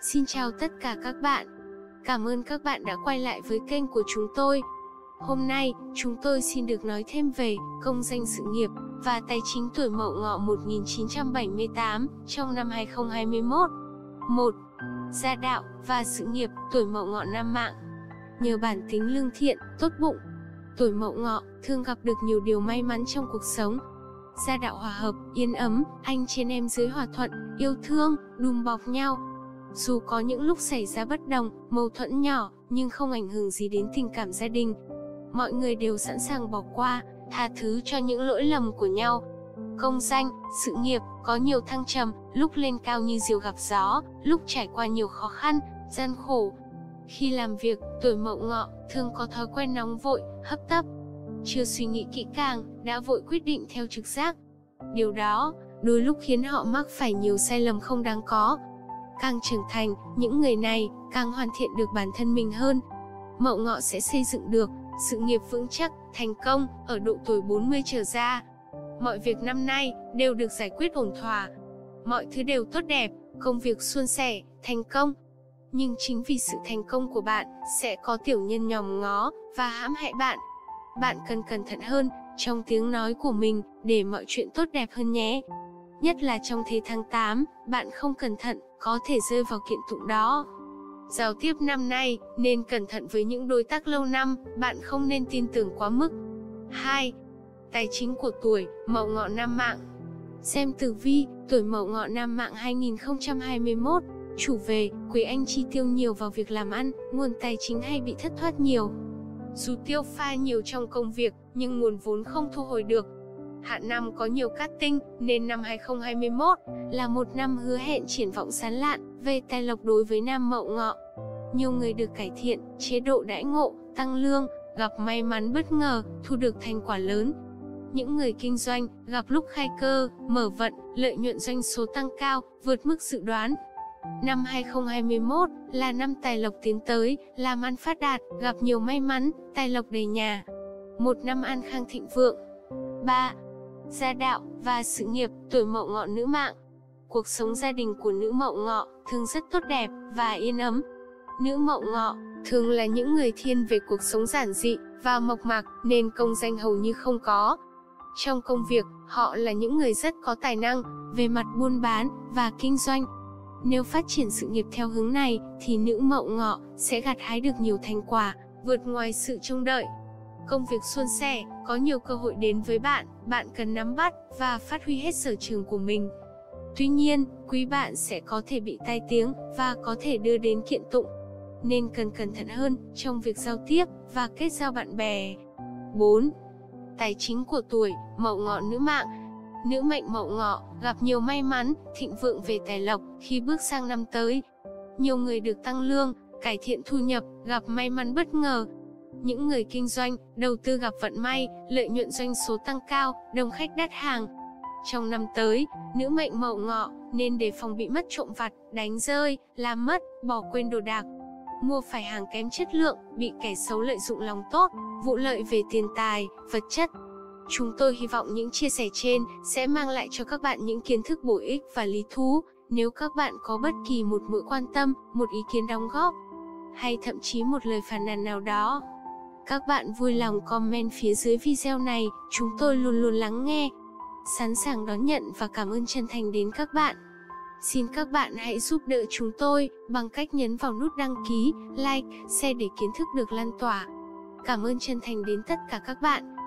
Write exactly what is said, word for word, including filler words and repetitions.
Xin chào tất cả các bạn. Cảm ơn các bạn đã quay lại với kênh của chúng tôi. Hôm nay, chúng tôi xin được nói thêm về công danh sự nghiệp và tài chính tuổi Mậu Ngọ một nghìn chín trăm bảy mươi tám trong năm hai nghìn không trăm hai mươi mốt. một. Gia đạo và sự nghiệp tuổi Mậu Ngọ nam mạng. Nhờ bản tính lương thiện, tốt bụng, tuổi Mậu Ngọ thường gặp được nhiều điều may mắn trong cuộc sống. Gia đạo hòa hợp, yên ấm, anh trên em dưới hòa thuận, yêu thương, đùm bọc nhau. Dù có những lúc xảy ra bất đồng, mâu thuẫn nhỏ, nhưng không ảnh hưởng gì đến tình cảm gia đình. Mọi người đều sẵn sàng bỏ qua, tha thứ cho những lỗi lầm của nhau. Công danh, sự nghiệp, có nhiều thăng trầm, lúc lên cao như diều gặp gió, lúc trải qua nhiều khó khăn, gian khổ. Khi làm việc, tuổi Mậu Ngọ thường có thói quen nóng vội, hấp tấp. Chưa suy nghĩ kỹ càng, đã vội quyết định theo trực giác. Điều đó, đôi lúc khiến họ mắc phải nhiều sai lầm không đáng có. Càng trưởng thành, những người này càng hoàn thiện được bản thân mình hơn. Mậu Ngọ sẽ xây dựng được sự nghiệp vững chắc, thành công ở độ tuổi bốn mươi trở ra. Mọi việc năm nay đều được giải quyết ổn thỏa. Mọi thứ đều tốt đẹp, công việc suôn sẻ, thành công. Nhưng chính vì sự thành công của bạn sẽ có tiểu nhân nhòm ngó và hãm hại bạn. Bạn cần cẩn thận hơn trong tiếng nói của mình để mọi chuyện tốt đẹp hơn nhé. Nhất là trong thế tháng tám, bạn không cẩn thận, có thể rơi vào kiện tụng đó. Giao tiếp năm nay, nên cẩn thận với những đối tác lâu năm, bạn không nên tin tưởng quá mức. hai. Tài chính của tuổi Mậu Ngọ nam mạng. Xem tử vi, tuổi Mậu Ngọ nam mạng hai nghìn không trăm hai mươi mốt, chủ về, quý anh chi tiêu nhiều vào việc làm ăn, nguồn tài chính hay bị thất thoát nhiều. Dù tiêu pha nhiều trong công việc, nhưng nguồn vốn không thu hồi được. Hạn năm có nhiều cát tinh, nên năm hai nghìn không trăm hai mươi mốt là một năm hứa hẹn triển vọng sáng lạn về tài lộc đối với nam Mậu Ngọ. Nhiều người được cải thiện chế độ đãi ngộ, tăng lương, gặp may mắn bất ngờ, thu được thành quả lớn. Những người kinh doanh gặp lúc khai cơ, mở vận, lợi nhuận doanh số tăng cao, vượt mức dự đoán. Năm hai nghìn không trăm hai mươi mốt là năm tài lộc tiến tới, làm ăn phát đạt, gặp nhiều may mắn, tài lộc đầy nhà. Một năm an khang thịnh vượng. ba. Gia đạo và sự nghiệp tuổi Mậu Ngọ nữ mạng. Cuộc sống gia đình của nữ Mậu Ngọ thường rất tốt đẹp và yên ấm. Nữ Mậu Ngọ thường là những người thiên về cuộc sống giản dị và mộc mạc, nên công danh hầu như không có. Trong công việc, họ là những người rất có tài năng về mặt buôn bán và kinh doanh. Nếu phát triển sự nghiệp theo hướng này, thì nữ Mậu Ngọ sẽ gặt hái được nhiều thành quả, vượt ngoài sự trông đợi. Công việc suôn sẻ, có nhiều cơ hội đến với bạn, bạn cần nắm bắt và phát huy hết sở trường của mình. Tuy nhiên, quý bạn sẽ có thể bị tai tiếng và có thể đưa đến kiện tụng, nên cần cẩn thận hơn trong việc giao tiếp và kết giao bạn bè. bốn. Tài chính của tuổi Mậu Ngọ nữ mạng. Nữ mệnh Mậu Ngọ gặp nhiều may mắn, thịnh vượng về tài lộc khi bước sang năm tới. Nhiều người được tăng lương, cải thiện thu nhập, gặp may mắn bất ngờ. Những người kinh doanh, đầu tư gặp vận may, lợi nhuận doanh số tăng cao, đông khách đắt hàng. Trong năm tới, nữ mệnh Mậu Ngọ nên đề phòng bị mất trộm vặt, đánh rơi, làm mất, bỏ quên đồ đạc. Mua phải hàng kém chất lượng, bị kẻ xấu lợi dụng lòng tốt, vụ lợi về tiền tài, vật chất. Chúng tôi hy vọng những chia sẻ trên sẽ mang lại cho các bạn những kiến thức bổ ích và lý thú. Nếu các bạn có bất kỳ một mối quan tâm, một ý kiến đóng góp, hay thậm chí một lời phàn nàn nào đó, các bạn vui lòng comment phía dưới video này, chúng tôi luôn luôn lắng nghe, sẵn sàng đón nhận và cảm ơn chân thành đến các bạn. Xin các bạn hãy giúp đỡ chúng tôi bằng cách nhấn vào nút đăng ký, like, share để kiến thức được lan tỏa. Cảm ơn chân thành đến tất cả các bạn.